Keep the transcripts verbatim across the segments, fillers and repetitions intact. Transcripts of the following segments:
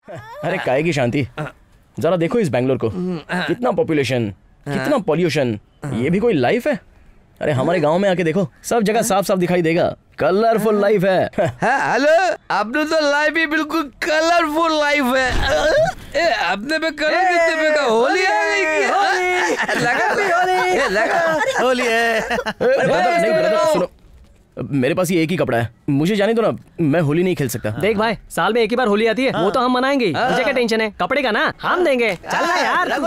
अरे काहे की शांति, जरा देखो इस बैंगलोर को, कितना पॉपुलेशन, कितना पॉल्यूशन, ये भी कोई लाइफ है? अरे हमारे गांव में आके देखो, सब जगह साफ साफ दिखाई देगा, कलरफुल लाइफ है। हेलो, आपने तो लाइफ ही बिल्कुल कलरफुल लाइफ है। ए, आपने पे कलर कितने पे का होली आ गई क्या? लगा होली, लगा होली है। ब्रदर नहीं ब्रदर सुनो, मेरे पास ये एक ही कपड़ा है, मुझे जाने दो ना, मैं होली नहीं खेल सकता। देख भाई, साल में एक ही बार होली आती है, वो तो हम मनाएंगे, मुझे क्या टेंशन है, कपड़े का ना हम देंगे। चल ना यार,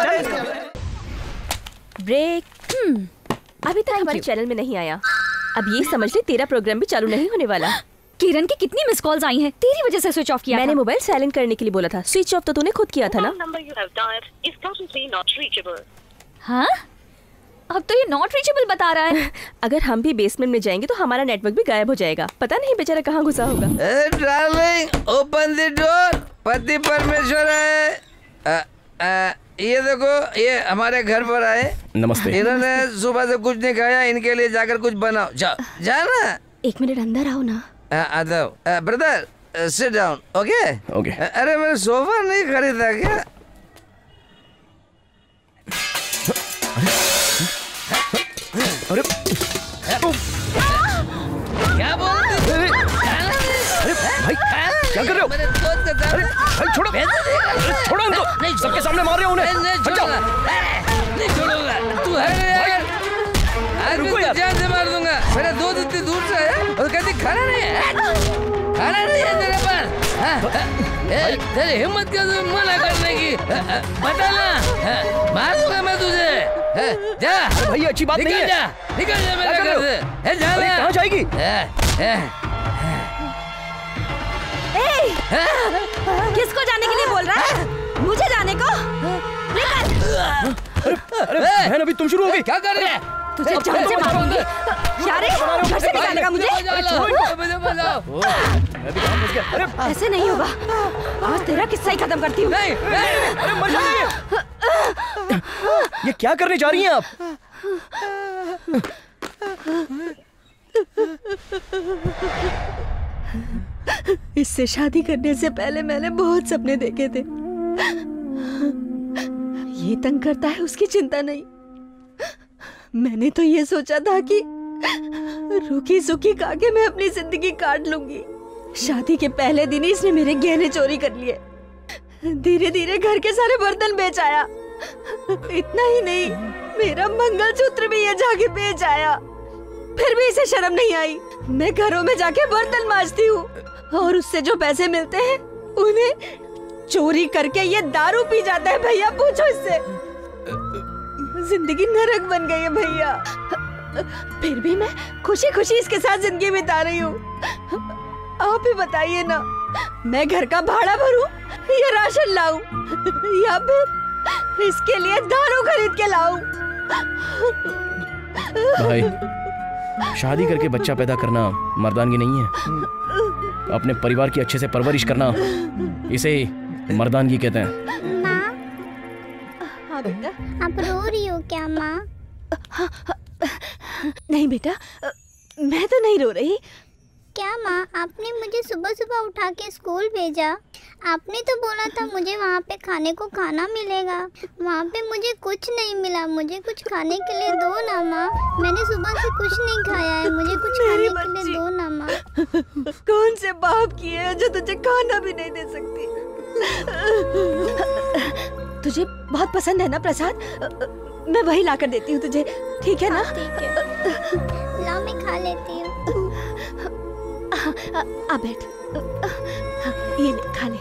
ब्रेक। हम्म अभी तक हमारे चैनल में नहीं आया, अब ये समझ ले तेरा प्रोग्राम भी चालू नहीं होने वाला। किरण की कितनी मिस कॉल्स आई हैं, तेरी वजह से स्विच ऑफ किया। मैंने मोबाइल साइलेंट करने के लिए बोला था, स्विच ऑफ तो तूने खुद किया था ना। हाँ, अब तो ये नॉट रीचेबल बता रहा है। अगर हम भी बेसमेंट में जाएंगे तो हमारा नेटवर्क भी गायब हो जाएगा, पता नहीं बेचारा कहाँ घुसा होगा। डार्लिंग, ओपन द डोर, पति परमेश्वर है। ये देखो, ये हमारे घर पर आए। नमस्ते। इन्होंने सुबह से कुछ नहीं खाया, इनके लिए जाकर कुछ बनाओ। जा जा ना। एक मिनट अंदर आओ ना। आता हूँ। Brother sit down. Okay okay. अरे मैंने सोफा नहीं खरीदा क्या? अरे क्या बोल रहे? अरे भाई क्या कर रहे हो? अरे भाई छोड़ो, छोड़ो उनको, सबके सामने मार रहे हो उन्हें। नहीं छोड़ूंगा, नहीं छोड़ूंगा। तू है यार, आज मैं तुझे जान से मार दूंगा। मेरा दोस्त इतनी दूर से है और कहती खाना नहीं है, खाना नहीं है तेरे पास। तेरी हिम्मत क्या मना करने की, बता ना, मार दूंगा मैं तुझे। जा भाई, अच्छी बात नहीं है। जा, निकल जा मेरे घर से। जा ना। कहाँ जाएगी? किसको जाने के लिए बोल रहा है? मुझे जाने को? अरे बहन, अभी तुम शुरू हो गई। क्या कर रही है? तुझे जान से मारूंगी। यार घर से निकालेगा मुझे? अरे ऐसे नहीं होगा, आज तेरा किस्सा ही खत्म करती हूँ। नहीं, नहीं, अरे मर जाएंगे। ये क्या करने जा रही हैं आप? इससे शादी करने से पहले मैंने बहुत सपने देखे थे। ये तंग करता है उसकी चिंता नहीं। मैंने तो ये सोचा था कि रूखी सूखी खा के मैं अपनी जिंदगी काट लूंगी। शादी के पहले दिन ही इसने मेरे गहने चोरी कर लिए, धीरे धीरे घर के सारे बर्तन बेच आया। इतना ही नहीं, मेरा मंगलसूत्र भी ये जाके बेच आया। फिर भी इसे शर्म नहीं आई। मैं घरों में जाके बर्तन मांजती हूँ और उससे जो पैसे मिलते हैं उन्हें चोरी करके ये दारू पी जाता है। भैया पूछो इससे, जिंदगी नरक बन गई है भैया। फिर भी मैं खुशी खुशी इसके साथ जिंदगी बिता रही हूँ। आप ही बताइए ना, मैं घर का भाड़ा भरूं या राशन लाऊं या फिर इसके लिए दारू खरीद के लाऊं? भाई, शादी करके बच्चा पैदा करना मर्दानगी नहीं है। अपने परिवार की अच्छे से परवरिश करना, इसे मर्दानगी कहते हैं। माँ, हाँ बेटा। आप रो रही हो क्या माँ? नहीं बेटा, मैं तो नहीं रो रही। क्या माँ, आपने मुझे सुबह सुबह उठा के स्कूल भेजा। आपने तो बोला था मुझे वहाँ पे खाने को खाना मिलेगा। वहाँ पे मुझे कुछ नहीं मिला। मुझे कुछ खाने के लिए दो ना माँ। मैंने सुबह से कुछ नहीं खाया है, मुझे कुछ खाने के लिए दो ना माँ। कौन से बाप की है जो तुझे खाना भी नहीं दे सकती? तुझे बहुत पसंद है ना प्रसाद? मैं वही ला कर देती हूँ तुझे, ठीक है ना? ठीक है, ला मैं खा लेती हूँ। आ, आ बैठ, ये ले, खा ले।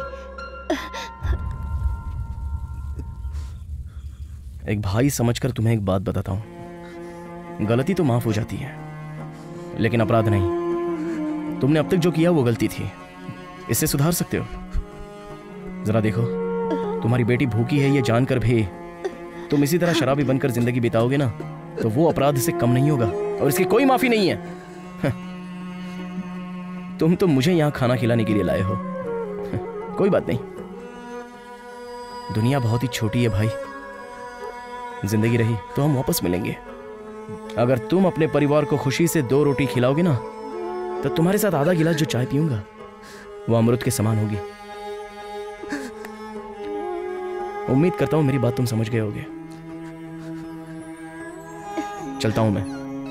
एक भाई समझकर तुम्हें एक बात बताता हूं, गलती तो माफ हो जाती है लेकिन अपराध नहीं। तुमने अब तक जो किया वो गलती थी, इससे सुधार सकते हो। जरा देखो, तुम्हारी बेटी भूखी है ये जानकर भी तुम इसी तरह शराबी बनकर जिंदगी बिताओगे ना, तो वो अपराध से कम नहीं होगा और इसकी कोई माफी नहीं है। तुम तो मुझे यहां खाना खिलाने के लिए लाए हो। कोई बात नहीं, दुनिया बहुत ही छोटी है भाई। जिंदगी रही तो हम वापस मिलेंगे। अगर तुम अपने परिवार को खुशी से दो रोटी खिलाओगे ना, तो तुम्हारे साथ आधा गिलास जो चाय पीऊंगा वो अमृत के समान होगी। उम्मीद करता हूँ मेरी बात तुम समझ गए होगे। चलता हूँ मैं।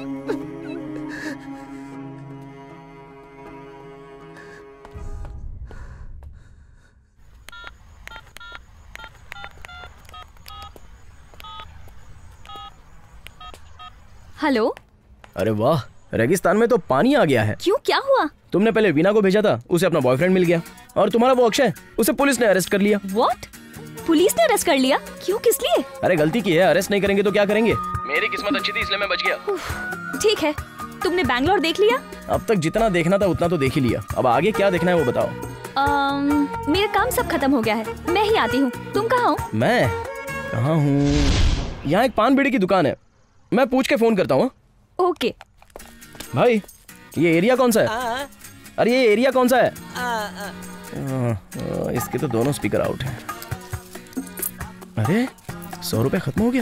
हेलो। अरे वाह, रेगिस्तान में तो पानी आ गया है। क्यों, क्या हुआ? तुमने पहले वीना को भेजा था, उसे अपना बॉयफ्रेंड मिल गया, और तुम्हारा वो अक्षय, उसे पुलिस ने अरेस्ट कर लिया। व्हाट? पुलिस ने अरेस्ट कर लिया? क्यों, किस लिए? अरे गलती की है, अरेस्ट नहीं करेंगे तो क्या करेंगे। मेरी किस्मत अच्छी थी इसलिए मैं बच गया। ठीक है, तुमने बैंगलोर देख लिया? अब तक जितना देखना था उतना तो देख ही लिया, अब आगे क्या देखना है वो बताओ। um, मेरा काम सब खत्म हो गया है, मैं ही आती हूँ। तुम कहाँ हो? मैं कहाँ हूँ? यहाँ एक पान बीड़ी की दुकान है, मैं पूछ के फोन करता हूँ। ओके। भाई ये एरिया कौन सा है? अरे ये एरिया कौन सा है? आ, आ, इसके तो दोनों स्पीकर आउट हैं। अरे सौ रुपए खत्म हो गया।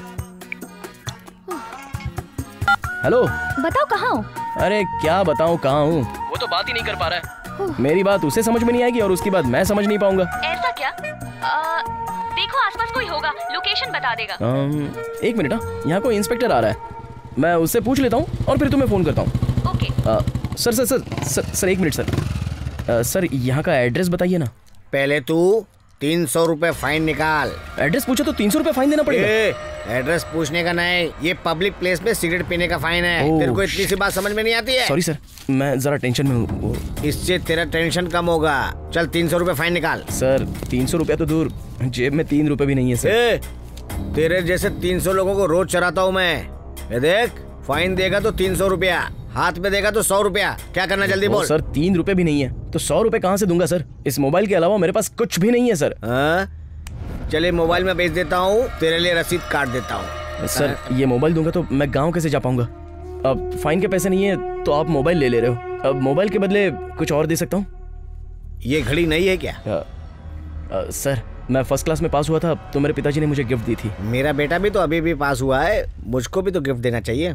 हेलो, बताओ कहाँ हो? अरे क्या बताऊँ कहाँ हूँ, वो तो बात ही नहीं कर पा रहा है। मेरी बात उसे समझ में नहीं आएगी और उसकी बात मैं समझ नहीं पाऊंगा। ऐसा क्या? आ, देखो आसपास कोई होगा, लोकेशन बता देगा। आम, एक मिनट, यहाँ कोई इंस्पेक्टर आ रहा है, मैं उससे पूछ लेता हूँ और फिर तुम्हें फोन करता हूँ। Okay. Sir sir sir sir sir एक मिनट सर। आ, सर यहाँ का एड्रेस बताइए ना। पहले तू तीन सौ रुपए फाइन निकाल। एड्रेस पूछा तो तीन सौ रुपए फाइन देना पड़ेगा? एड्रेस पूछने का नहीं, ये पब्लिक प्लेस में सिगरेट पीने का फाइन है। तेरे को इतनी सी बात समझ में नहीं आती है? सॉरी सर, मैं जरा टेंशन में हूँ। इससे तेरा टेंशन कम होगा। चल तीन सौ रुपए फाइन निकाल। सर तीन सौ रुपया तो दूर, जेब में तीन रुपए भी नहीं है सर। ए, तेरे जैसे तीन सौ लोगों को रोज चराता हूँ मैं। ये देख, फाइन देगा तो तीन सौ रुपया, हाथ में देगा तो सौ रुपया। क्या करना, जल्दी बोल। सर तीन रुपए भी नहीं है तो सौ रुपए कहाँ से दूंगा सर? इस मोबाइल के अलावा मेरे पास कुछ भी नहीं है सर। चले मोबाइल में बेच देता हूँ, तेरे लिए रसीद काट देता हूँ। सर ये मोबाइल दूंगा तो मैं गाँव कैसे जा पाऊंगा? अब फाइन के पैसे नहीं है तो आप मोबाइल ले ले रहे हो, अब मोबाइल के बदले कुछ और दे सकता हूँ। ये घड़ी नहीं है क्या? आ, आ, सर मैं फर्स्ट क्लास में पास हुआ था तो मेरे पिताजी ने मुझे गिफ्ट दी थी। मेरा बेटा भी तो अभी भी पास हुआ है, मुझको भी तो गिफ्ट देना चाहिए।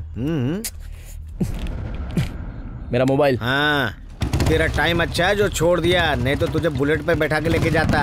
मेरा मोबाइल। हाँ, तेरा टाइम अच्छा है जो छोड़ दिया, नहीं तो तुझे बुलेट पे बैठा के लेके जाता।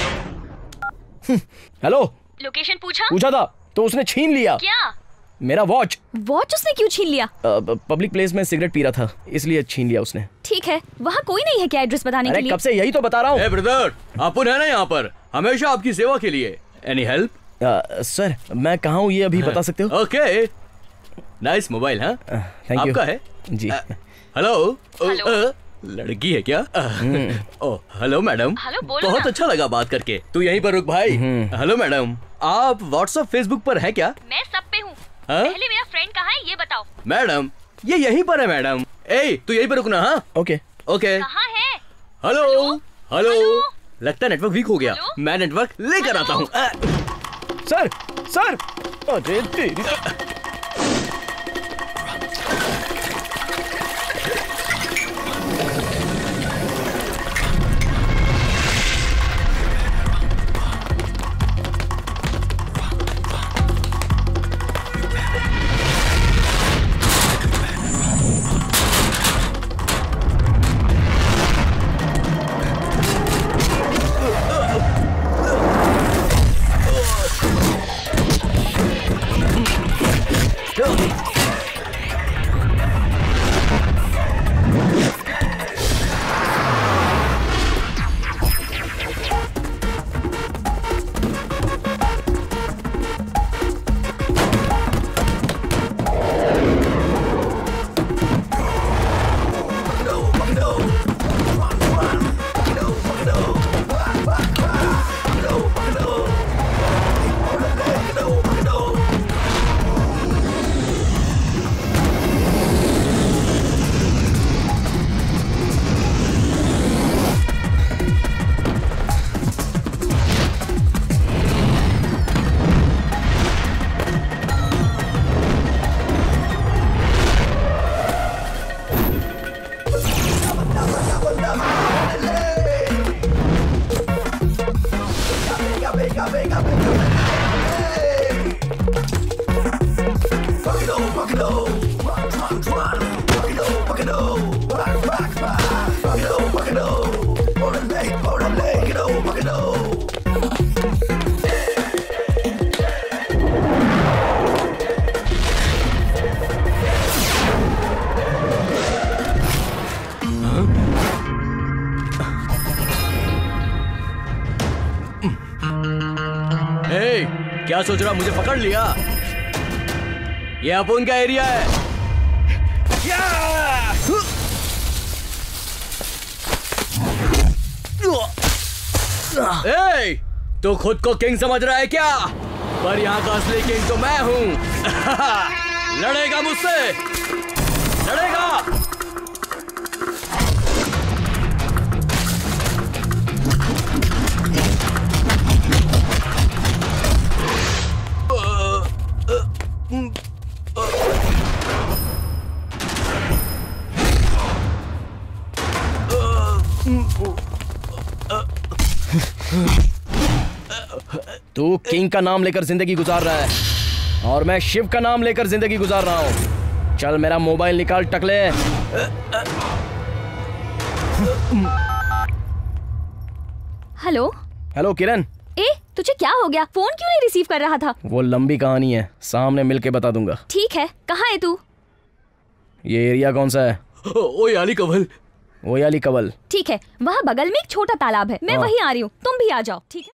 हेलो, लोकेशन पूछा? पूछा था तो उसने छीन लिया। क्या? मेरा वॉच। वॉच उसने क्यों छीन लिया? पब्लिक प्लेस में सिगरेट पी रहा था इसलिए छीन लिया उसने। ठीक है, वहाँ कोई नहीं है क्या एड्रेस बताने के लिए? कब से यही तो बता रहा हूँ। ब्रदर, अपन है ना यहाँ पर, हमेशा आपकी सेवा के लिए। Any help? सर मैं कहाँ हूँ ये अभी बता सकते हो? Okay, nice mobile. हाँ थैंक यू। आपका है जी। हेलो, लड़की है क्या? Oh hello madam. हेलो, बोलो बहुत ना। अच्छा लगा बात करके। तू यहीं पर रुक भाई। हेलो मैडम, आप व्हाट्सएप फेसबुक पर है क्या? मैं सब पे हूँ। हाँ? पहले मेरा फ्रेंड कहाँ है ये बताओ। मैडम ये यहीं पर है मैडम। ए तू यहीं पर रुकना। हाँ ओके ओके। कहाँ है? Hello hello, hello? लगता है नेटवर्क वीक हो गया। हेलो? मैं नेटवर्क लेकर आता हूँ। सर सर, अरे तेरी ए, क्या सोच रहा मुझे पकड़ लिया? ये अपन का एरिया है। ए, तू खुद को किंग समझ रहा है क्या? पर यहाँ का असली किंग तो मैं हूँ। लड़ेगा मुझसे? लड़ेगा? तू किंग का नाम लेकर जिंदगी गुजार रहा है और मैं शिव का नाम लेकर जिंदगी गुजार रहा हूँ। चल मेरा मोबाइल निकाल टकले। हेलो हेलो किरण। ए, तुझे क्या हो गया? फोन क्यों नहीं रिसीव कर रहा था? वो लंबी कहानी है, सामने मिलके बता दूंगा। ठीक है, कहाँ है तू? ये एरिया कौन सा है? ओयाली कवल। ओयाली कवल। ठीक है, वहाँ बगल में एक छोटा तालाब है, मैं हाँ। वहीं आ रही हूँ, तुम भी आ जाओ। ठीक है।